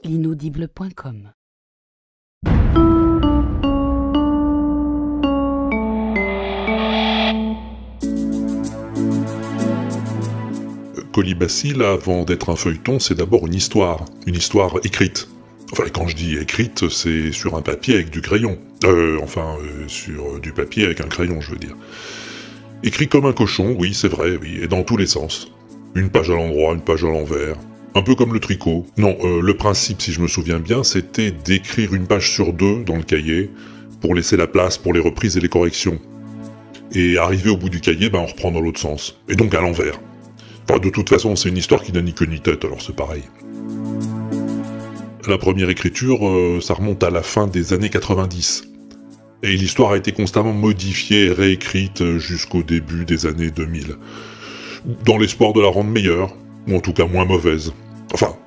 l'inaudible.com. Colibacille, avant d'être un feuilleton, c'est d'abord une histoire écrite. Enfin, quand je dis écrite, c'est sur un papier avec du crayon. Sur du papier avec un crayon, je veux dire. Écrit comme un cochon, oui, c'est vrai, oui, et dans tous les sens. Une page à l'endroit, une page à l'envers. Un peu comme le tricot. Non, le principe, si je me souviens bien, c'était d'écrire une page sur deux dans le cahier, pour laisser la place pour les reprises et les corrections. Et arrivé au bout du cahier, on reprend dans l'autre sens. Et donc à l'envers. Enfin, de toute façon, c'est une histoire qui n'a ni queue ni tête, alors c'est pareil. La première écriture, ça remonte à la fin des années 90. Et l'histoire a été constamment modifiée et réécrite jusqu'au début des années 2000. Dans l'espoir de la rendre meilleure, ou en tout cas moins mauvaise. Enfin.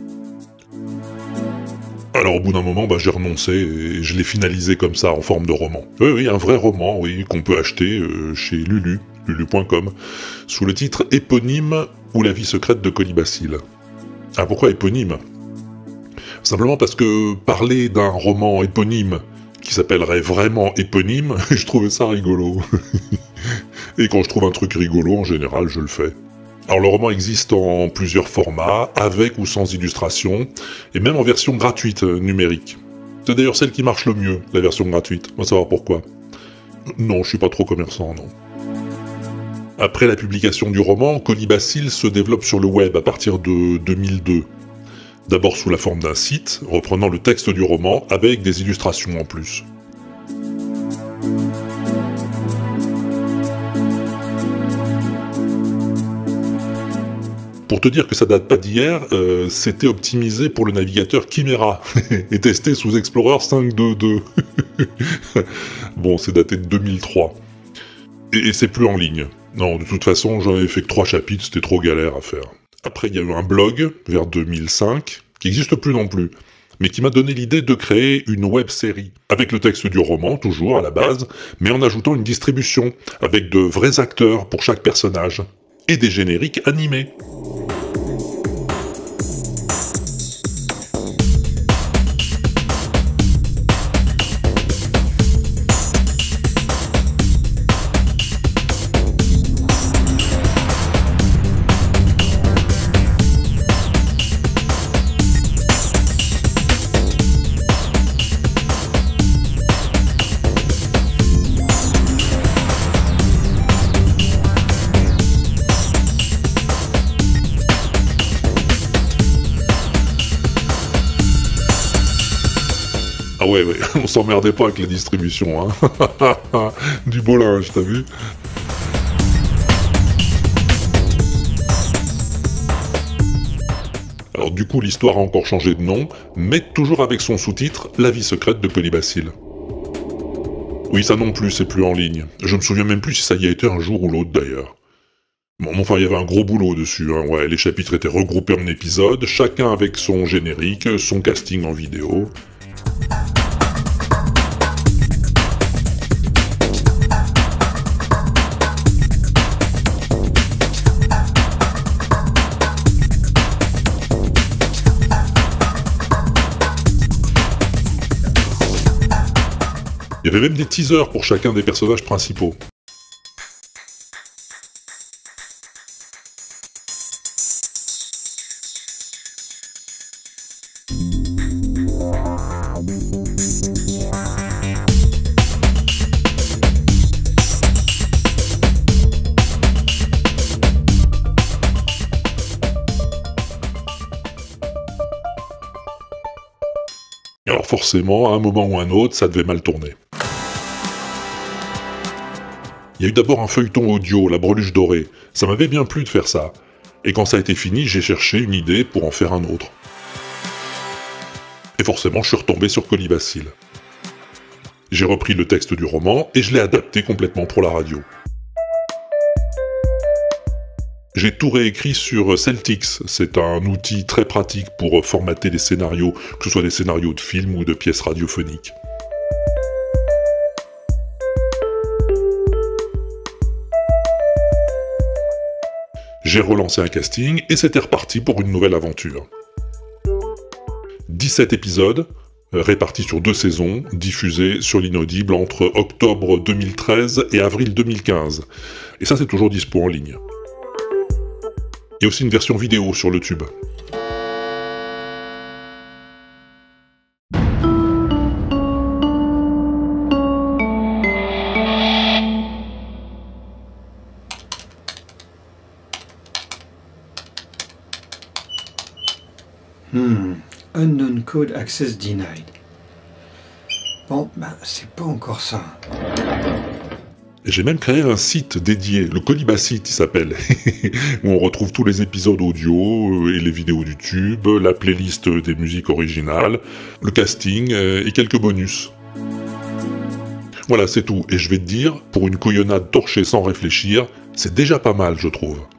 Alors au bout d'un moment, j'ai renoncé et je l'ai finalisé comme ça, en forme de roman. Oui, un vrai roman, oui, qu'on peut acheter chez Lulu, lulu.com, sous le titre éponyme ou la vie secrète de Colibacille. Ah, pourquoi éponyme ? Simplement parce que parler d'un roman éponyme qui s'appellerait vraiment éponyme, je trouvais ça rigolo. Et quand je trouve un truc rigolo, en général, je le fais. Alors le roman existe en plusieurs formats, avec ou sans illustration, et même en version gratuite numérique. C'est d'ailleurs celle qui marche le mieux, la version gratuite. On va savoir pourquoi. Non, je suis pas trop commerçant, non. Après la publication du roman, Colibacille se développe sur le web à partir de 2002. D'abord sous la forme d'un site, reprenant le texte du roman, avec des illustrations en plus. Pour te dire que ça date pas d'hier, c'était optimisé pour le navigateur Chimera, et testé sous Explorer 5.2.2. Bon, c'est daté de 2003. Et c'est plus en ligne. Non, de toute façon, j'en avais fait que 3 chapitres, c'était trop galère à faire. Après, il y a eu un blog, vers 2005, qui n'existe plus non plus, mais qui m'a donné l'idée de créer une web-série, avec le texte du roman, toujours à la base, mais en ajoutant une distribution, avec de vrais acteurs pour chaque personnage, et des génériques animés. Ah ouais, on s'emmerdait pas avec la distribution, hein. Du beau linge, t'as vu ? Alors du coup, l'histoire a encore changé de nom, mais toujours avec son sous-titre « La vie secrète de Colibacille ». Oui, ça non plus, c'est plus en ligne. Je me souviens même plus si ça y a été un jour ou l'autre, d'ailleurs. Bon, enfin, il y avait un gros boulot dessus, hein. Ouais, les chapitres étaient regroupés en épisodes, chacun avec son générique, son casting en vidéo... Il y avait même des teasers pour chacun des personnages principaux. Alors forcément, à un moment ou à un autre, ça devait mal tourner. Il y a eu d'abord un feuilleton audio, La Breluche Dorée. Ça m'avait bien plu de faire ça. Et quand ça a été fini, j'ai cherché une idée pour en faire un autre. Et forcément, je suis retombé sur Colibacille. J'ai repris le texte du roman et je l'ai adapté complètement pour la radio. J'ai tout réécrit sur Celtix, c'est un outil très pratique pour formater les scénarios, que ce soit des scénarios de films ou de pièces radiophoniques. J'ai relancé un casting et c'était reparti pour une nouvelle aventure. 17 épisodes, répartis sur 2 saisons, diffusés sur l'Inaudible entre octobre 2013 et avril 2015. Et ça, c'est toujours dispo en ligne. Il y a aussi une version vidéo sur le tube. Unknown code access denied. Bon, c'est pas encore ça. J'ai même créé un site dédié, le Colibasite il s'appelle, où on retrouve tous les épisodes audio et les vidéos du tube, la playlist des musiques originales, le casting et quelques bonus. Voilà, c'est tout. Et je vais te dire, pour une couillonnade torchée sans réfléchir, c'est déjà pas mal, je trouve.